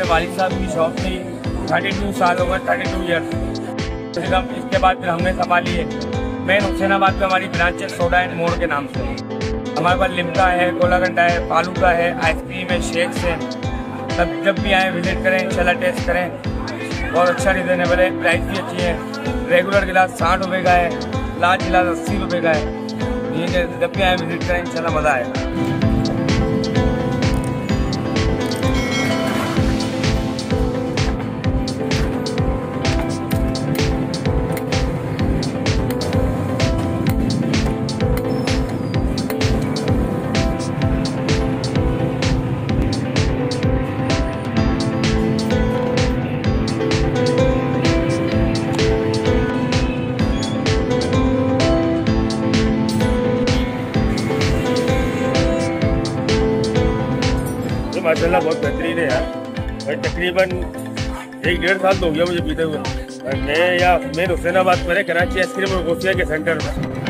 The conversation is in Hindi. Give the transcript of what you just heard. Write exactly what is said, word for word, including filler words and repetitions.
मेरे वालिद साहब की शॉप थी, थर्टी टू साल हो गए, थर्टी टू ईयर्स। इसके बाद फिर हमने संभाली है। मेन हुसैनाबाद में हमारी ब्रांच है सोडा एंड मोड़ के नाम से। हमारे पास लिम्का है, गोलागंडा है, फालूदा है, आइसक्रीम है, शेक्स है। तब जब भी आए विजिट करें, इंशाल्लाह टेस्ट करें। बहुत अच्छा रिजनेबल है, प्राइस भी अच्छी है। रेगुलर गिलास साठ रुपये का है, लार्ज गिलास अस्सी रुपये का है। ठीक है, जब भी आए विजिट करें, इंशाल्लाह मज़ा आएगा। माशाल्लाह बहुत बेहतरीन है यार। भाई तकरीबन एक डेढ़ साल तो हो गया मुझे पीते हुए। मैं या मेन हुसैनाबाद पर है, कराची आइसक्रीम और गोसिया के सेंटर में।